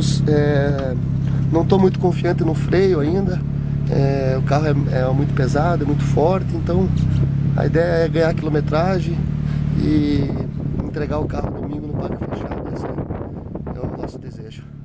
não estou muito confiante no freio ainda. O carro é muito pesado, é muito forte, então a ideia é ganhar quilometragem e entregar o carro domingo no parque fechado. Esse é o nosso desejo.